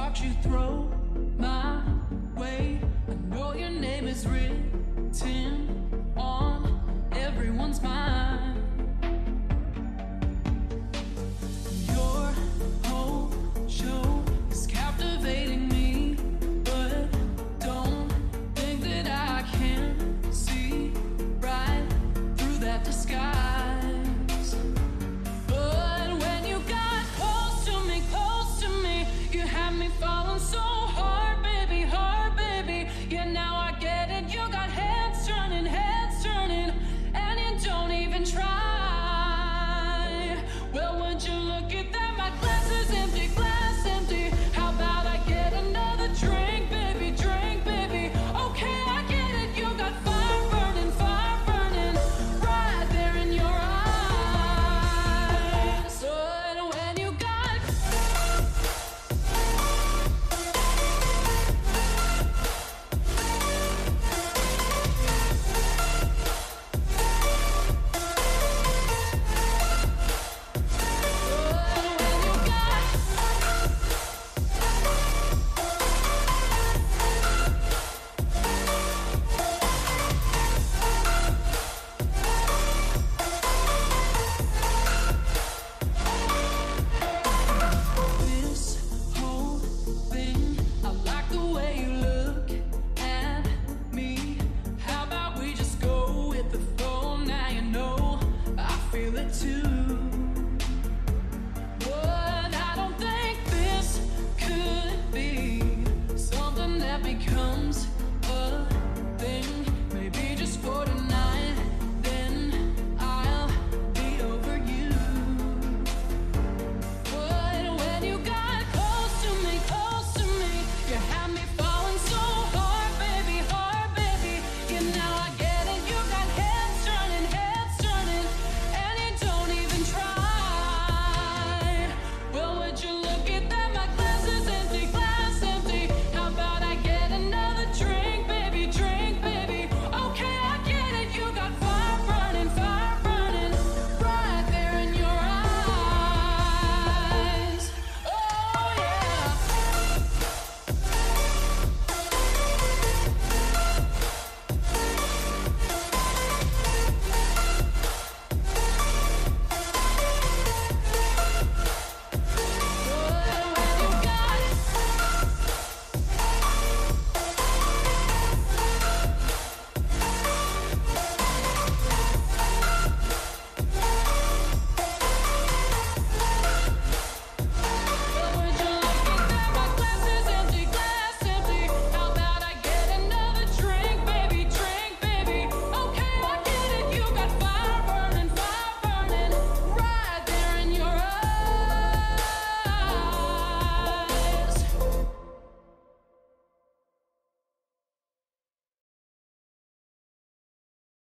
sparks you throw my way. I know your name is written on everyone's mind. Your whole show is captivating me, but don't think that I can see right through that disguise. But when you got close to me, you had me falling so hard, baby, yeah, now I get it. You got heads turning, and you don't even try. Well, would you look at that? My glass is empty, glass empty. How about I get another drink, baby, okay, I get it. You got fire burning right there in your eyes. So when you got this whole thing, I like the way you look at me. How about we just go with the flow? Now you know I feel it too.